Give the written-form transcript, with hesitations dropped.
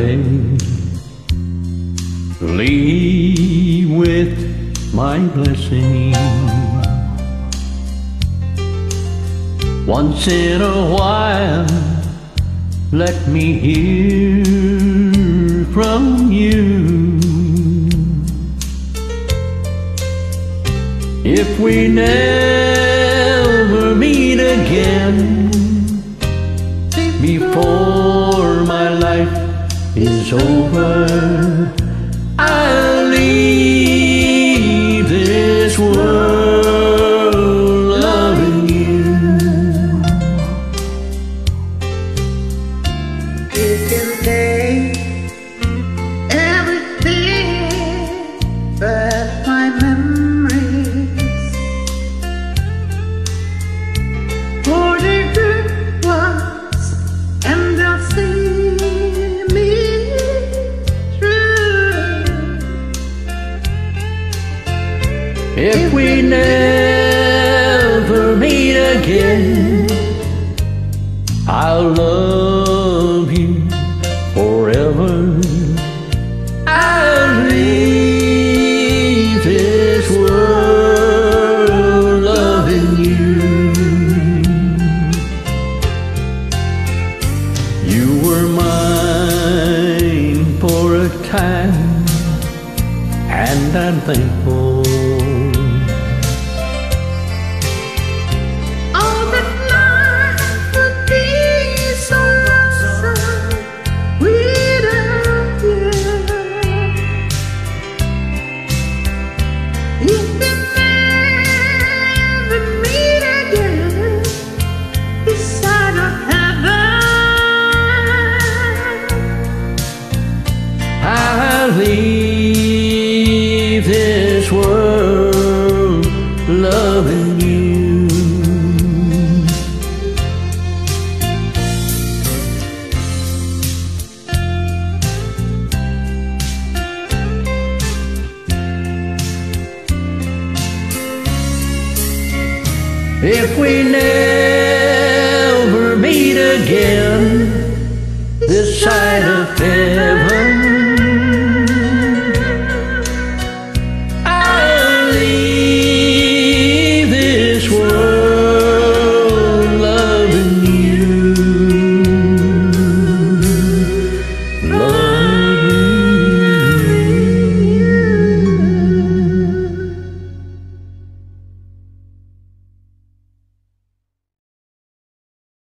away. Leave with my blessing. Once in a while, let me hear from you. If we never meet again, before my life is over, I'll leave this world loving you. You can take everything but my memories, for the good ones, and they'll see me through. If we never meet again, I'll love you forever. I'll leave this world loving you. You were mine for a time, and I'm thankful